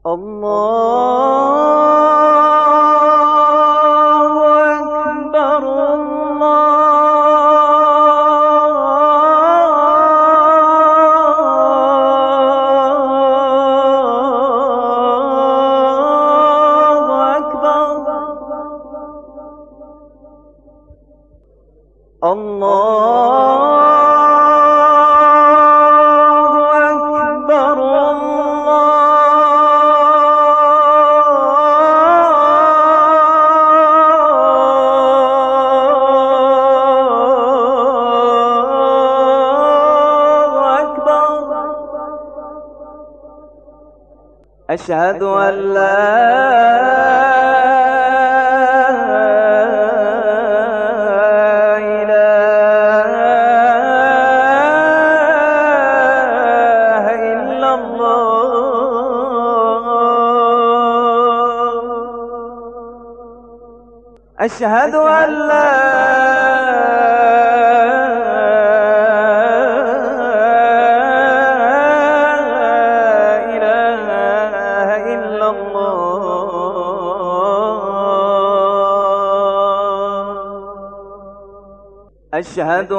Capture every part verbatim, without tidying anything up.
الله أكبر الله أكبر الله أشهد أن لا إله إلا الله أشهد أن لا أشهد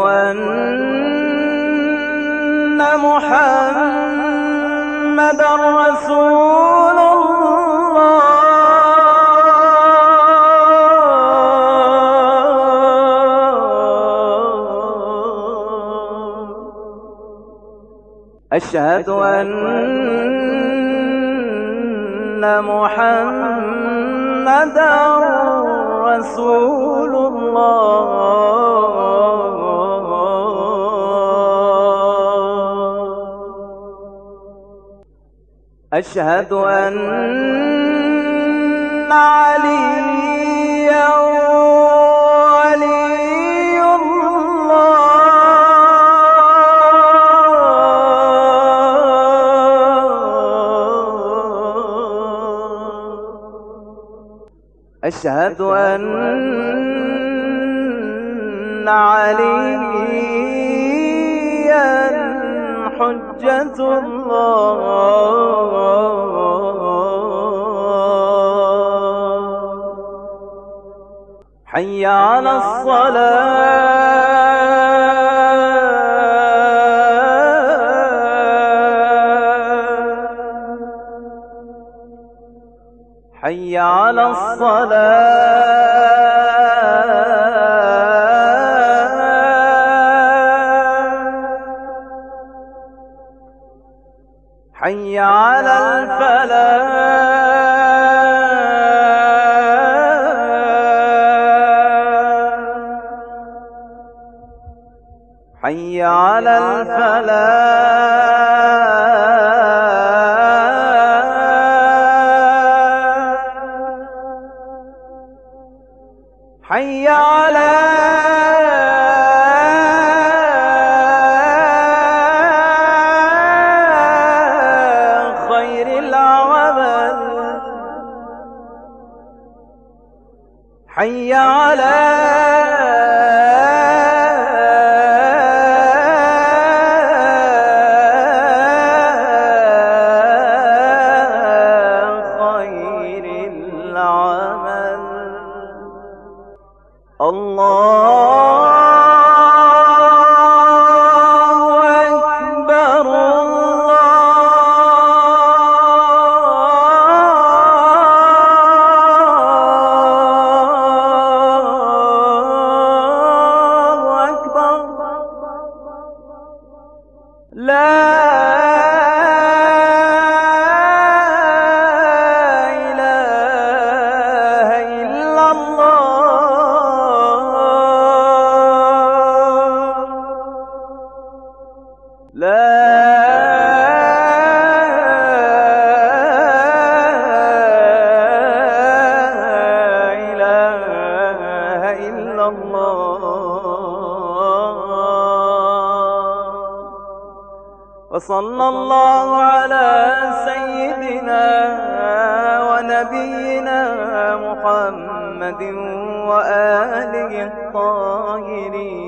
أن محمدًا رسول الله أشهد أن محمدًا رسول الله أشهد أن عليا ولي الله أشهد أن عليا حجة الله حي على الصلاة حي على الصلاة حي على الفلاح حي على الفلاح حي على خير العمل حي على الله أكبر الله أكبر لا وصلى الله على سيدنا ونبينا محمد وآله الطاهرين.